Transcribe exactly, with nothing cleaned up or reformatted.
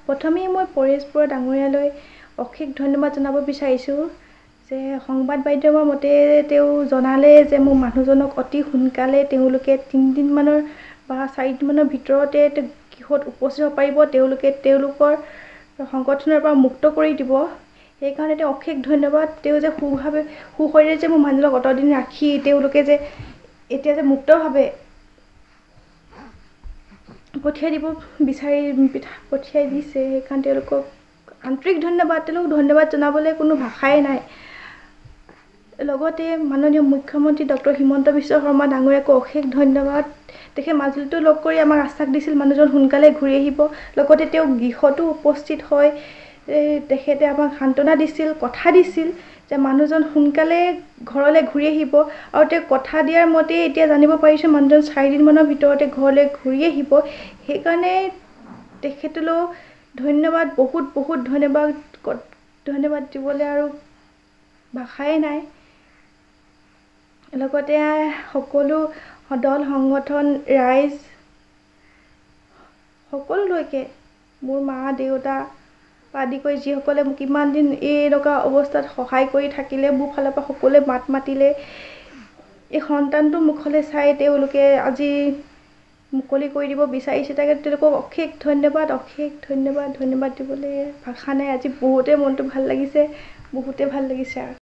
প্ৰথমেই মই পৰেশ বৰুৱা ডাঙৰীয়ালৈ অশেষ ধন্যবাদ জনাব বিচাৰিছোঁ যে সংবাদ মাধ্যমৰ মতে তেওঁ জনালে যে মোৰ মানুহজনক অতি সোনকালে তেওঁলোকে তিনিদিনমানৰ বা চাৰিদিনমানৰ ভিতৰতে গৃহত উপস্থিত হ'ব পাৰিব তেওঁলোকে তেওঁলোকৰ সংগঠনৰ পৰা মুক্ত কৰি দিব সেইকাৰণে তেওঁ অশেষ ধন্যবাদ তেওঁ যে সুভাৱে সুশৰীৰে যে মোৰ মানুহজনক অতদিন ৰাখি তেওঁলোকে যে এতিয়া যে মুক্তভাৱে পঠিয়াই দিব বিচাৰি পঠিয়াই দিছে সেইকাৰণে তেওঁলোকক আন্তৰিক ধন্যবাদ তেওঁলোকক ধন্যবাদ জনাবলৈ কোনো ভাষাই নাই লগতে মাননীয় মুখ্যমন্ত্ৰী ডক্টৰ হিমন্ত বিশ্ব শৰ্মা ডাঙৰীয়াকো অশেষ ধন্যবাদ তেখেতে মাজুলীতো লগ কৰি আমাক আশ্বাস দিছিল মানুহজন সোনকালে ঘূৰি আহিব লগতে তেওঁ গৃহতো উপস্থিত হয় তেখেতে আমাক সান্তনা দিছিল কথা দিছিল যে মানুহজন সোনকালে ঘৰলৈ ঘূৰি আহিব আৰু তেওঁ কথা দিয়াৰ মতে এতিয়া জানিব পাৰিছোঁ মানুহজন চাৰিদিনমানৰ ভিতৰতে ঘৰলৈ ঘূৰি আহিব সেইকাৰণে তেখেতলৈ ধন্যবাদ বহুত বহুত ধন্যবাদ ধন্যবাদ দিবলৈ আৰু ভাষাই নাই লগতে সকলো দল সংগঠন ৰাইজ সকলোলৈকে মোৰ মা দেউতা আদি কৰি যিসকলে মোক ইমান দিন এই এনেকুৱা অৱস্থাত সহায় কৰি থাকিলে মোৰ ফালৰ পৰা সকলোৱে মাত মাতিলে এই সন্তানটো মুখলৈ চাই তেওঁলোকে আজি মুকলি কৰি দিব বিচাৰিছে তাকে তেওঁলোকক অশেষ ধন্যবাদ অশেষ ধন্যবাদ ধন্যবাদ দিবলৈ ভাষা নাই আজি বহুতেই মনটো ভাল লাগিছে বহুতেই ভাল লাগিছে আৰু